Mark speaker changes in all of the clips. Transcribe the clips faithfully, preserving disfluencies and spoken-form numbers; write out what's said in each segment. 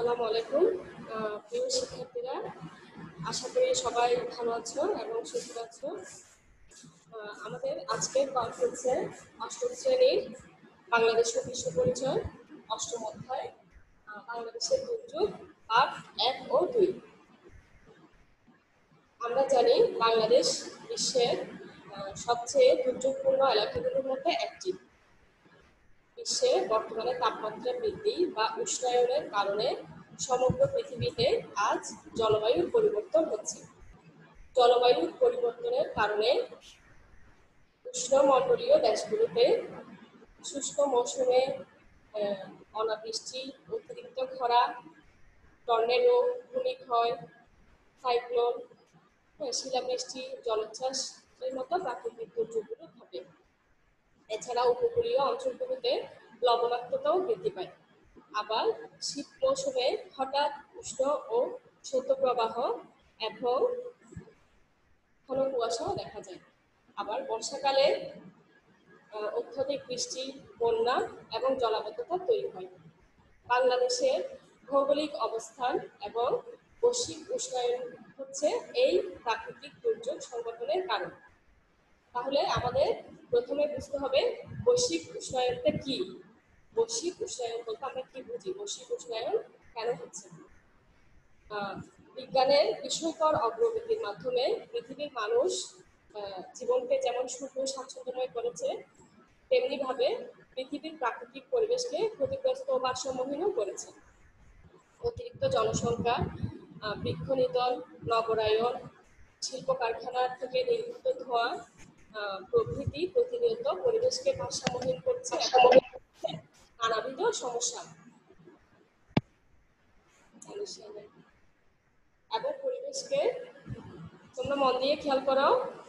Speaker 1: আসসালামু আলাইকুম প্রিয় শিক্ষার্থীরা, আশা করি সবাই ভালো আছো এবং সুস্থ আছো। আমাদের আজকের পাঠ হচ্ছে অষ্টম শ্রেণীর বাংলাদেশ ও বিশ্ব পরিচয় অষ্টম অধ্যায় বাংলাদেশের দুর্যোগ পাঠ এক ও দুই। আমরা জানি বাংলাদেশ বিশ্বের সবচেয়ে দুর্যোগপূর্ণ এলাকাগুলোর মধ্যে একটি। বিশ্বে বর্তমানে তাপমাত্রা বৃদ্ধি বা উষ্ণায়নের কারণে সমগ্র পৃথিবীতে আজ জলবায়ুর পরিবর্তন হচ্ছে। জলবায়ুর পরিবর্তনের কারণে উষ্ণমণ্ডলীয় দেশগুলোতে শুষ্ক মৌসুমে অনাবৃষ্টি, অতিরিক্ত খরা, টর্নেডো, ভূমিক্ষয়, সাইক্লোন, শিলাবৃষ্টি, জলোচ্ছ্বাস এর মতো প্রাকৃতিক দুর্যোগগুলো ঘটে। এছাড়া উপকূলীয় অঞ্চলগুলোতে লবণাক্ততাও বৃদ্ধি পায়। আবার শীত মৌসুমে হঠাৎ উষ্ণ ও শৈত্যপ্রবাহ এবং ঘন কুয়াশাও দেখা যায়। আবার বর্ষাকালে অত্যধিক বৃষ্টি, বন্যা এবং জলাবদ্ধতা তৈরি হয়। বাংলাদেশের ভৌগোলিক অবস্থান এবং বৈশ্বিক উষ্ণায়ন হচ্ছে এই প্রাকৃতিক দুর্যোগ সংঘটনের কারণ। তাহলে আমাদের প্রথমে বুঝতে হবে বৈশ্বিক উষ্ণায়নটা কি। বৈশ্বিক উষ্ণায়ন বলতে আমরা কি বুঝি, বৈশ্বিক উষ্ণায়ন কেন হচ্ছে। বিজ্ঞানের বিস্ময়কর অগ্রগতির মাধ্যমে পৃথিবীর মানুষ জীবনকে যেমন সুখ ও স্বাচ্ছন্দ্যময় করেছে, তেমনি ভাবে পৃথিবীর প্রাকৃতিক পরিবেশকে ক্ষতিগ্রস্ত ও ভারসাম্যহীনও করেছে। অতিরিক্ত জনসংখ্যা, বৃক্ষ নিধন, নগরায়ন, শিল্প কারখানার থেকে নির্গত ধোঁয়া প্রভৃতি প্রতিনিয়ত পরিবেশকে ভারসাম্যহীন করছে নানাবিধ সমস্যা এবং পরিবেশকে, তোমরা মন দিয়ে খেয়াল করো,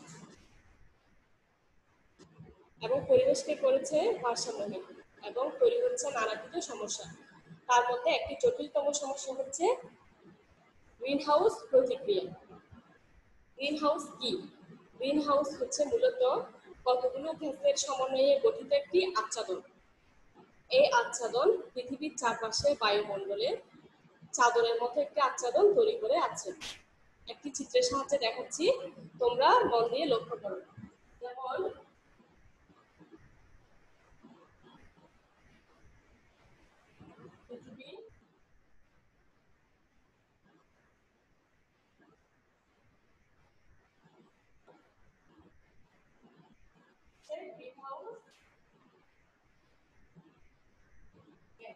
Speaker 1: এবং পরিবেশকে করেছে ভারসাম্যহীন এবং তৈরি হচ্ছে নানাবিধ সমস্যা। তার মধ্যে একটি জটিলতম সমস্যা হচ্ছে গ্রিন হাউস প্রতিক্রিয়া। গ্রিন হাউস কি? গ্রিন হাউস হচ্ছে মূলত কতগুলো গ্যাসের সমন্বয়ে গঠিত একটি আচ্ছাদন। এই আচ্ছাদন পৃথিবীর চারপাশে বায়ুমণ্ডলে চাদরের মতো একটি আচ্ছাদন তৈরি করে আছে। একটি চিত্রের সাহায্যে দেখাচ্ছি, তোমরা মন দিয়ে লক্ষ্য করো। যেমন পৃথিবী গ্রিন হাউস গ্যাস।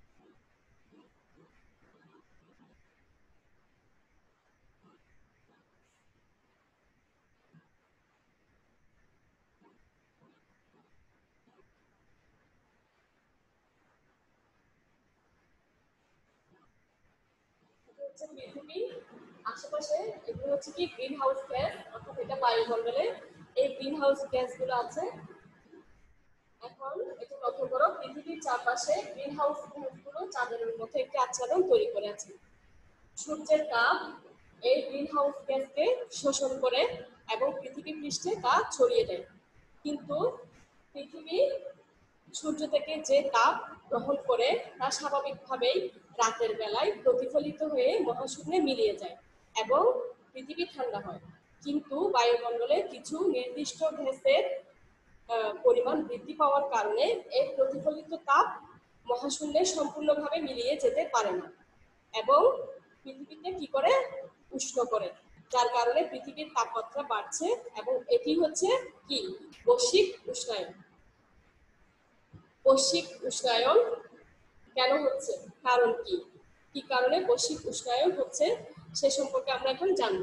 Speaker 1: পৃথিবী আশেপাশে এগুলো হচ্ছে কি গ্রিন হাউস গ্যাস, অর্থাৎ এটা বায়ুমণ্ডলে এই গ্রিন হাউস গ্যাসগুলো আছে। এখন এটা লক্ষ্য করো, পৃথিবীর চারপাশে গ্রিন হাউস গ্যাসগুলো চাদরের মতো একটি আচ্ছাদন তৈরি করে আছে। সূর্যের তাপ এই গ্রিন হাউস গ্যাসকে শোষণ করে এবং পৃথিবী পৃষ্ঠে তা ছড়িয়ে দেয়। কিন্তু পৃথিবী সূর্য থেকে যে তাপ গ্রহণ করে তা স্বাভাবিকভাবেই রাতের বেলায় প্রতিফলিত হয়ে মহাশূন্যে মিলিয়ে যায় এবং পৃথিবী ঠান্ডা হয়। কিন্তু বায়ুমণ্ডলে কিছু নির্দিষ্ট গ্যাসের পরিমাণ বৃদ্ধি পাওয়ার কারণে এই প্রতিফলিত তাপ মহাশূন্যে সম্পূর্ণভাবে মিলিয়ে যেতে পারে না এবং পৃথিবীতে কি করে উষ্ণ করে, যার কারণে পৃথিবীর তাপমাত্রা বাড়ছে এবং এটি হচ্ছে কি বৈশ্বিক উষ্ণায়ন। বৈশ্বিক উষ্ণায়ন কেন হচ্ছে, কারণ কি কি কারণে বৈশ্বিক উষ্ণায়ন হচ্ছে সে সম্পর্কে আমরা এখন জানবো।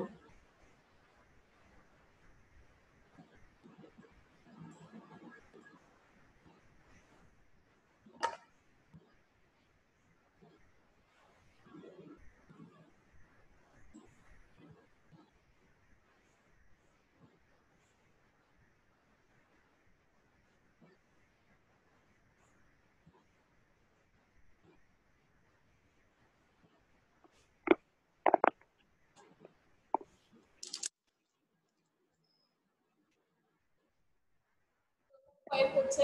Speaker 1: পয়েন্ট হচ্ছে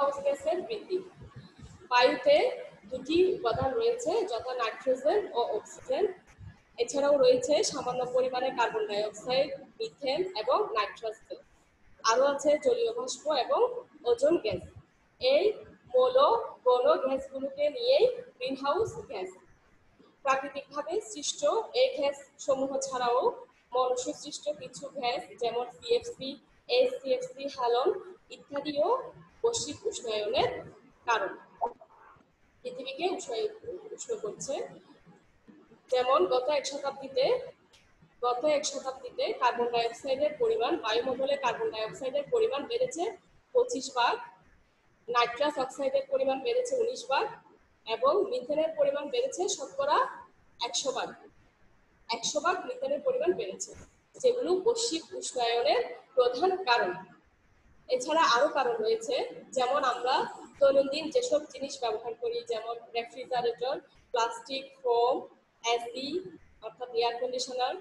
Speaker 1: হাউস গ্যাসের বৃদ্ধি। বায়ুতে দুটি উপাদান রয়েছে, যথা নাইট্রোজেন ও অক্সিজেন। এছাড়াও রয়েছে সামান্য পরিমাণে কার্বন ডাই অক্সাইড, মিথেন এবং নাইট্রাস গ্যাস। আরও আছে জলীয় বাষ্প এবং ওজোন গ্যাস। এই মৌল গণ গ্যাসগুলোকে নিয়েই গ্রিন হাউস গ্যাস। প্রাকৃতিকভাবে সৃষ্ট এই গ্যাস সমূহ ছাড়াও মনুষ্য সৃষ্ট কিছু গ্যাস যেমন সিএফসি, এসিএফসি, হ্যালন ইত্যাদিও বৈশ্বিক উষ্ণায়নের কারণ, পৃথিবীকে উষ্ণ করছে। যেমন গত এক শতাব্দীতে গত এক শতাব্দীতে কার্বন ডাই অক্সাইডের পরিমাণ বায়ুমণ্ডলে কার্বন ডাই অক্সাইডের পরিমাণ বেড়েছে পঁচিশ ভাগ, নাইট্রাস অক্সাইডের পরিমাণ বেড়েছে উনিশ ভাগ এবং মিথেনের পরিমাণ বেড়েছে শতকরা একশো ভাগ একশো ভাগ মিথেনের পরিমাণ বেড়েছে, যেগুলো বৈশ্বিক উষ্ণায়নের প্রধান কারণ। এছাড়া আরো কারণ রয়েছে, যেমন আমরা দৈনন্দিন যেসব জিনিস ব্যবহার করি, যেমন রেফ্রিজারেটর, প্লাস্টিক, ফোম, এসি অর্থাৎ এয়ার কন্ডিশনার,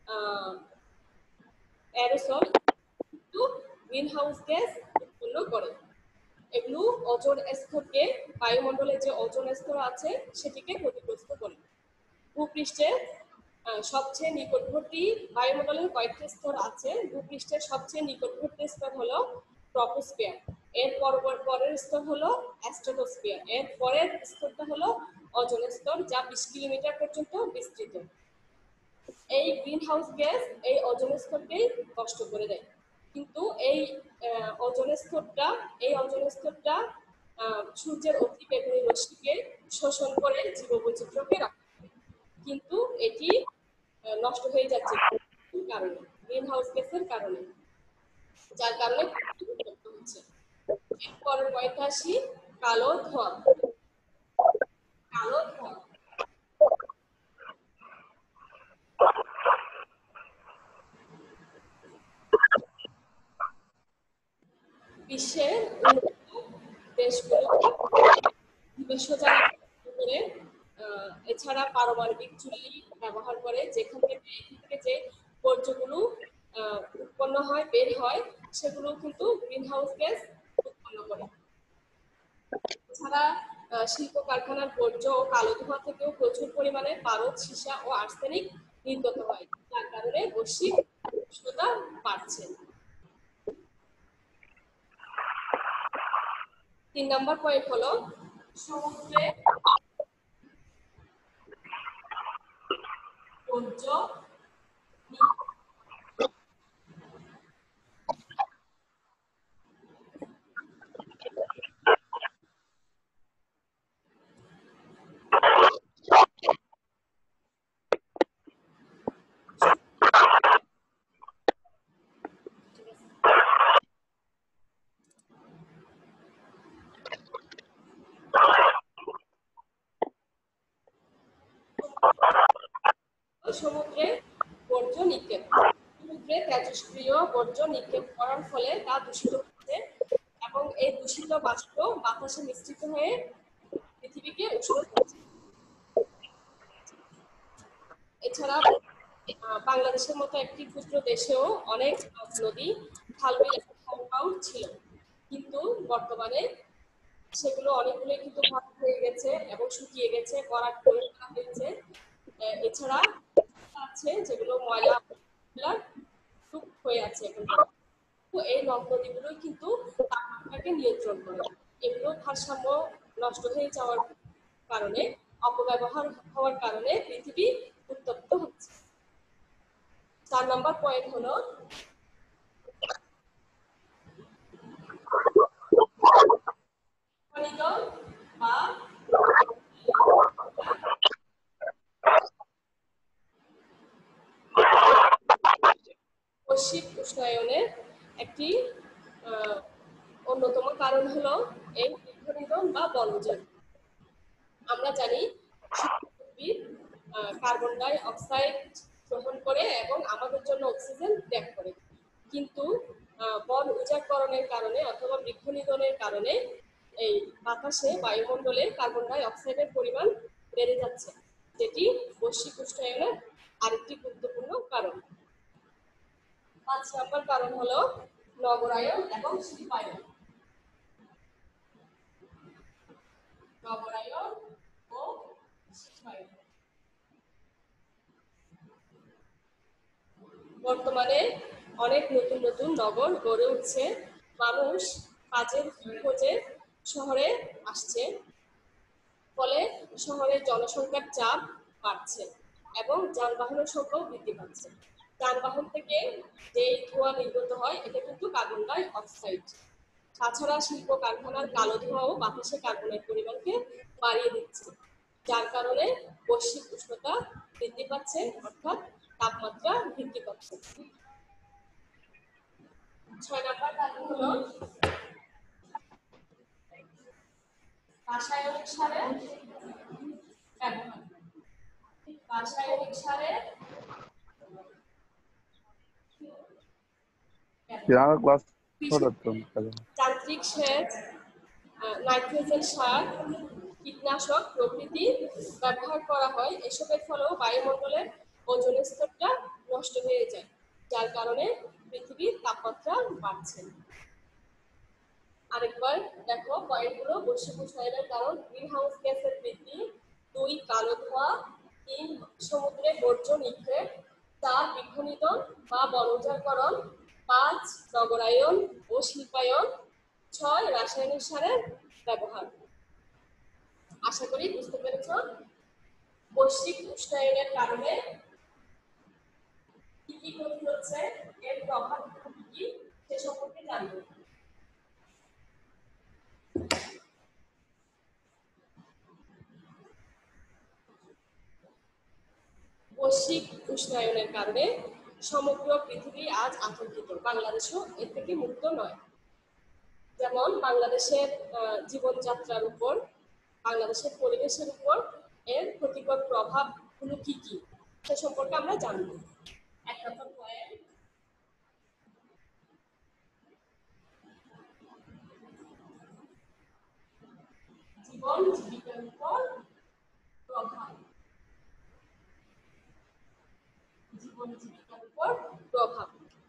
Speaker 1: অ্যারোসল কিন্তু গ্রিন হাউস গ্যাস উৎপন্ন করে। এগুলো ওজোন স্তরকে, বায়ুমণ্ডলে যে ওজোন স্তর আছে সেটিকে ক্ষতিগ্রস্ত করে। ভূপৃষ্ঠের সবচেয়ে নিকটবর্তী, বায়ুমণ্ডলের কয়েকটি স্তর আছে, ভূপৃষ্ঠের সবচেয়ে নিকটবর্তী স্তর হলো ট্রপোস্ফিয়ার, এর পরের স্তর হলো স্ট্রাটোস্ফিয়ার, এর পরের স্তরটা হলো ওজোন স্তর, যা বিশ কিলোমিটার পর্যন্ত বিস্তৃত। এই গ্রিন হাউস গ্যাস এই ওজোন স্তরকেই নষ্ট করে দেয়, কিন্তু এই ওজোন স্তরটা এই ওজোন স্তরটা সূর্যের অতি বেগুনি রশ্মিকে শোষণ করে জীববৈচিত্র্যকে রাখে, কিন্তু এটি নষ্ট হয়ে যাচ্ছে কারণে, গ্রিন হাউস গ্যাসের কারণে, যার কারণে হচ্ছে। এরপর পয়েন্টে আসি, কালো ধোঁয়া। কালো ধোঁয়া বিশ্বের দেশগুলো করে, এছাড়া পারমাণবিক চুল্লি ব্যবহার করে, যেখান থেকে থেকে যে বর্জ্যগুলো উৎপন্ন হয়, বের হয়, সেগুলো কিন্তু গ্রিন হাউস গ্যাস উৎপন্ন করে। এছাড়া শিল্প কারখানার বর্জ্য ও কালো ধোঁয়া থেকেও প্রচুর পরিমাণে পারদ, সীসা ও আর্সেনিক নির্গত হয়, যার কারণে বৈশ্বিক উষ্ণতা বাড়ছে। তিন নম্বর পয়েন্ট হলো সমুদ্রে বর্জ্য সমুদ্রে বর্জ্য নিক্ষেপ সমুদ্রে তেজস্ক্রিয় বর্জ্য নিক্ষেপ করার ফলে তা দূষিত হচ্ছে এবং এই দূষিত বাষ্প বাতাসে মিশ্রিত হয়ে পৃথিবীকে উষ্ণ করছে। এছাড়া বাংলাদেশের মতো একটি ক্ষুদ্র দেশেও অনেক নদী, খালবিল ছিল, কিন্তু বর্তমানে সেগুলো অনেকগুলো কিন্তু ভাগ হয়ে গেছে এবং শুকিয়ে গেছে, ভরাট করে ফেলা হয়েছে। এছাড়া আছে যেগুলো ময়লা স্তূপ হয়ে আছে এখন, এই নদ নদীগুলো কিন্তু তাপমাত্রাকে নিয়ন্ত্রণ করে। এগুলো ভারসাম্য নষ্ট হয়ে যাওয়ার কারণে, অপব্যবহার হওয়ার কারণে পৃথিবী উত্তপ্ত হচ্ছে। চার নম্বর পয়েন্ট হলো বা বৈশ্বিক উষ্ণায়নের একটি অন্যতম কারণ হলো এই বৃক্ষনিধন বা বনজ। আমরা জানি কার্বন ডাই অক্সাইড গ্রহণ করে এবং আমাদের জন্য অক্সিজেন ত্যাগ করে, কিন্তু বন উজাড়করণের কারণে অথবা বৃক্ষনিধনের কারণে এই বাতাসে, বায়ুমণ্ডলে কার্বন ডাই অক্সাইডের পরিমাণ বেড়ে যাচ্ছে, যেটি বৈশ্বিক উষ্ণায়নের আরেকটি গুরুত্বপূর্ণ কারণ। পাঁচ নম্বর কারণ হলো নগরায়ন এবং শিল্পায়ন। নগরায়ন ও শিল্পায়ন। বর্তমানে অনেক নতুন নতুন নগর গড়ে উঠছে, মানুষ কাজের খোঁজে শহরে আসছে, ফলে শহরের জনসংখ্যার চাপ বাড়ছে এবং যানবাহনের সংখ্যাও বৃদ্ধি পাচ্ছে। যানবাহন থেকে যে ধোঁয়া নির্গত হয় এটা কিন্তু কার্বন ডাই অক্সাইড। তাছাড়া শিল্প কারখানার কালো ধোঁয়াও বাতাসে কার্বনের পরিমাণকে বাড়িয়ে দিচ্ছে, যার কারণে বৈশ্বিক উষ্ণতা বৃদ্ধি পাচ্ছে, অর্থাৎ তাপমাত্রা বৃদ্ধি পাচ্ছে। ছয় নম্বর কারণ হলো রাসায়নিক সারের ব্যবহার। রাসায়নিক সারের যান্ত্রিক সেচ, নাইট্রোজেন সার, কীটনাশক প্রভৃতি ব্যবহার করা হয়। এসবের ফলেও বায়ুমণ্ডলের ওজোন স্তরটা নষ্ট হয়ে যায়, যার কারণে পৃথিবীর তাপমাত্রা বাড়ছে। আরেকবার দেখো পয়েন্টগুলো। বৈশ্বিক উষ্ণায়নের কারণ: গ্রিন হাউস গ্যাসের বৃদ্ধি, দুই কালো ধোঁয়া, তিন সমুদ্রে বর্জ্য নিক্ষেপ, চার বৃক্ষনিধন বা বনজারকরণ, পাঁচ নগরায়ন ও শিল্পায়ন, ছয় রাসায়নিক সারের ব্যবহার। আশা করি বুঝতে পেরেছ। বৈশ্বিক উষ্ণায়নের কারণে কি কি ক্ষতি হচ্ছে, এর প্রভাব কি কি সে সম্পর্কে জানবো। বৈশ্বিক উষ্ণায়নের কারণে সমগ্র পৃথিবী আজ আতঙ্কিত, বাংলাদেশও এর থেকে মুক্ত নয়। যেমন বাংলাদেশের জীবনযাত্রার উপর, বাংলাদেশের পরিবেশের উপর এর ক্ষতিকর প্রভাবগুলো কি কি সে সম্পর্কে আমরা জানব। এক নম্বর পয়েন্ট, জীবন জীবিকার উপর প্রভাব। জীবন জীবিকার উপর প্রভাব।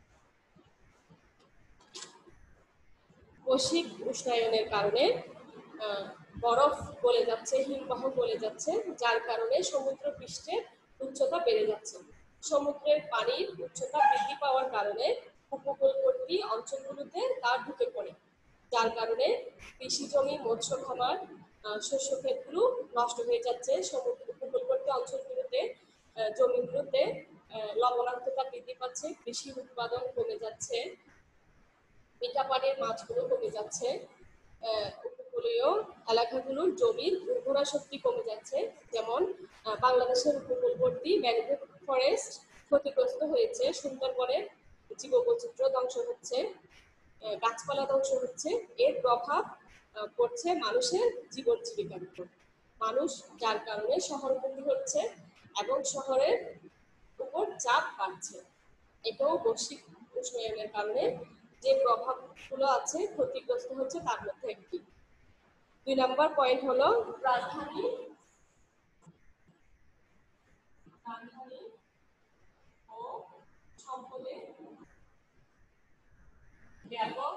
Speaker 1: বৈশ্বিক উষ্ণায়নের কারণে বরফ গলে যাচ্ছে, হিমবাহ গলে যাচ্ছে, যার কারণে সমুদ্র পৃষ্ঠের উচ্চতা বেড়ে যাচ্ছে। সমুদ্রের পানির উচ্চতা বৃদ্ধি পাওয়ার কারণে উপকূলবর্তী অঞ্চলগুলোতে তা ঢুকে পড়ে, যার কারণে কৃষি জমি, মৎস্য খামার, শস্য ক্ষেতগুলো নষ্ট হয়ে যাচ্ছে। সমুদ্র উপকূলবর্তী অঞ্চলগুলোতে জমিগুলোতে লবণাক্ততা বৃদ্ধি পাচ্ছে, কৃষি উৎপাদন কমে যাচ্ছে, মিঠা পানির মাছগুলো কমে যাচ্ছে, উপকূলীয় এলাকাগুলোর জমির উর্বরা শক্তি কমে যাচ্ছে। যেমন বাংলাদেশের উপকূলবর্তী ম্যানগ্রোভ ফরেস্ট ক্ষতিগ্রস্ত হয়েছে, সুন্দরবনের জীববৈচিত্র্য ধ্বংস হচ্ছে, গাছপালা ধ্বংস হচ্ছে। এর প্রভাব পড়ছে মানুষের জীবন জীবিকার উপর। মানুষ যার কারণে শহরমুখী হচ্ছে এবং শহরের উপর চাপ বাড়ছে। এটাও বৈশ্বিক উষ্ণায়নের কারণে যে প্রভাবগুলো আছে, ক্ষতিগ্রস্ত হচ্ছে তার মধ্যে একটি। দুই নম্বর পয়েন্ট হলো রাজধানী রাজধানী ও সম্পদের ব্যাপক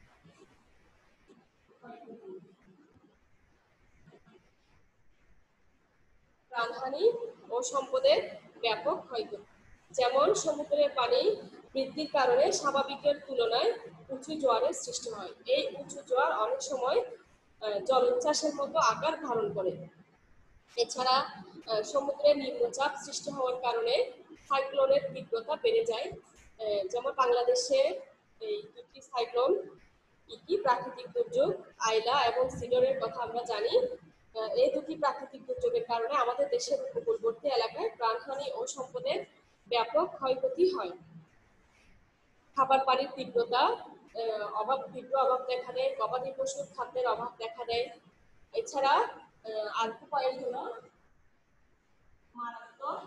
Speaker 1: প্রাণহানি ও সম্পদের ব্যাপক ক্ষয়ক্ষতি। যেমন সমুদ্রের পানি বৃদ্ধির কারণে স্বাভাবিকের তুলনায় উঁচু জোয়ারের সৃষ্টি হয়। এই উঁচু জোয়ার অনেক সময় জলোচ্ছ্বাসের মতো আকার ধারণ করে। এছাড়া সমুদ্রে নিম্নচাপ সৃষ্টি হওয়ার কারণে সাইক্লোনের তীব্রতা বেড়ে যায়। যেমন বাংলাদেশে এই দুটি সাইক্লোন কি কি প্রাকৃতিক দুর্যোগ, আইলা এবং সিডরের কথা আমরা জানি। এই দুটি প্রাকৃতিক দুর্যোগের কারণে আমাদের দেশের উপকূলবর্তী এলাকায় প্রাণহানি ও সম্পদের ব্যাপক ক্ষয়ক্ষতি হয়। খাবার পানির তীব্রতা অভাব তীব্র অভাব দেখা দেয়, গবাদি পশুর খাদ্যের অভাব দেখা দেয়। এছাড়া আর কি পয়েন্ট হলো মারাত্মক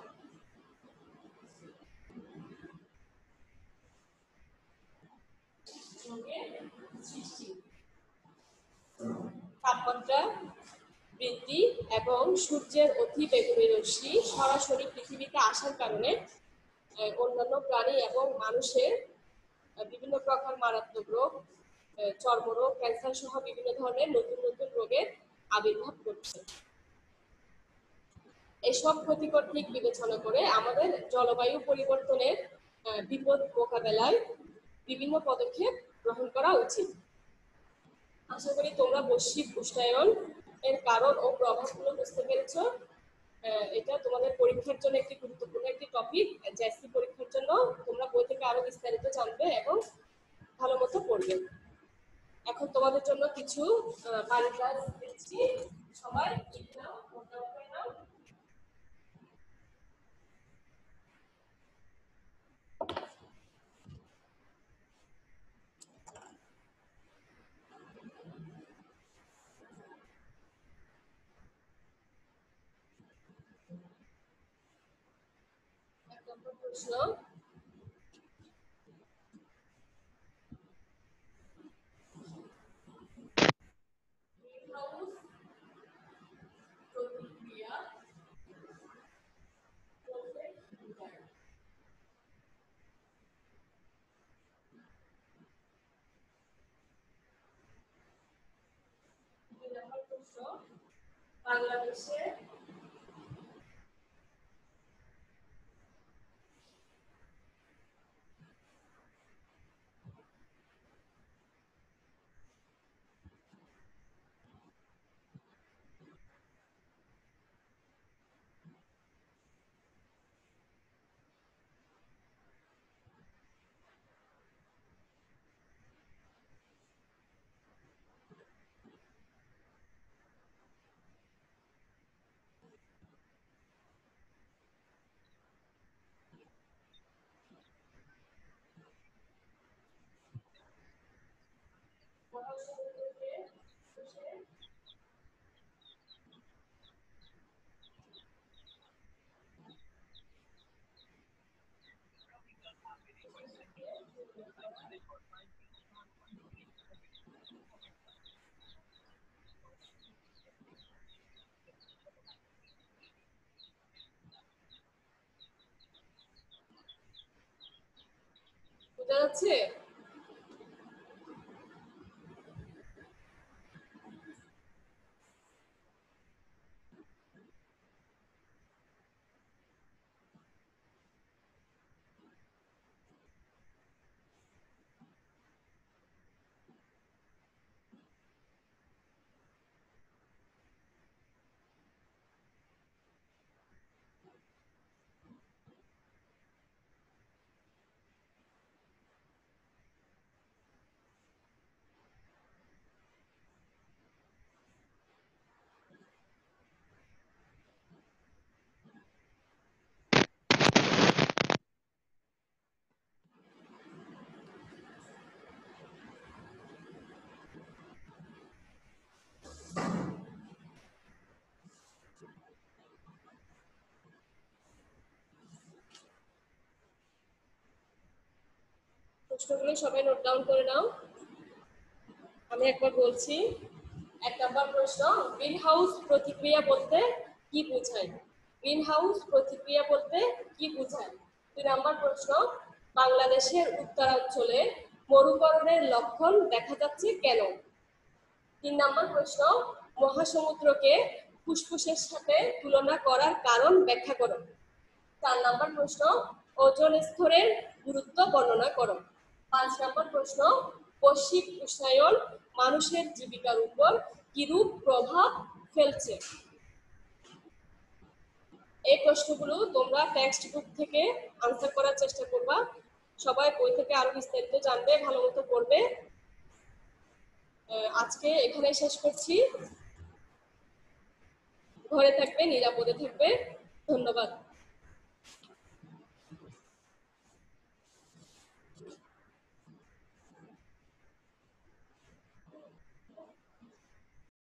Speaker 1: সৃষ্টি, তাপমাত্রা বৃদ্ধি এবং সূর্যের অতি বেগুনি রশ্মি সরাসরি পৃথিবীতে আসার কারণে অন্যান্য প্রাণী এবং মানুষের বিভিন্ন প্রকার মারাত্মক রোগ, চর্মরোগ, ক্যান্সার সহ বিভিন্ন ধরনের নতুন নতুন রোগের আবির্ভাব করছে। এসব ক্ষতিকর দিক বিবেচনা করে আমাদের জলবায়ু পরিবর্তনের বিপদ মোকাবেলায় বিভিন্ন পদক্ষেপ গ্রহণ করা উচিত। আশা করি তোমরা বৈশ্বিক উষ্ণায়ন এর কারণ ও প্রভাবগুলো বুঝতে পেরেছো। এটা তোমাদের পরীক্ষার জন্য একটি গুরুত্বপূর্ণ একটি টপিক। জেএসসি পরীক্ষার জন্য তোমরা বই থেকে আরো বিস্তারিত জানবে এবং ভালো মতো পড়বে। এখন তোমাদের জন্য কিছু বাড়ি কাজ দিচ্ছি, সবাই লিখে নাও, নোট ডাউন করে নাও। এক নম্বর প্রশ্ন, গ্রিনহাউস প্রতিক্রিয়া বলতে কি বোঝায়? দুই নম্বর প্রশ্ন, বাংলাদেশে মহাসমুদ্রকে শুষে বোঝা যাচ্ছে? প্রশ্নগুলো সবাই নোট ডাউন করে নাও। আমি একবার বলছি। এক নম্বর প্রশ্ন, গ্রিন হাউস প্রতিক্রিয়া বলতে কি বোঝায়? গ্রিন হাউস প্রতিক্রিয়া বলতে কি বোঝায়? দুই নম্বর প্রশ্ন, বাংলাদেশের উত্তরাঞ্চলে মরুকরণের লক্ষণ দেখা যাচ্ছে কেন? তিন নম্বর প্রশ্ন, মহাসমুদ্রকে ফুসফুসের সাথে তুলনা করার কারণ ব্যাখ্যা করো। চার নম্বর প্রশ্ন, ওজোন স্তরের গুরুত্ব বর্ণনা করো। পাঁচ নম্বর প্রশ্ন, বৈশ্বিক উষ্ণায়ন মানুষের জীবিকার উপর কিরূপ প্রভাব ফেলছে? এই প্রশ্নগুলো তোমরা টেক্সট বুক থেকে আনসার করার চেষ্টা করবা। সবাই বই থেকে আরো বিস্তারিত জানবে, ভালো মতো পড়বে। আজকে এখানে শেষ করছি। ঘরে থাকবে, নিরাপদে থাকবে। ধন্যবাদ।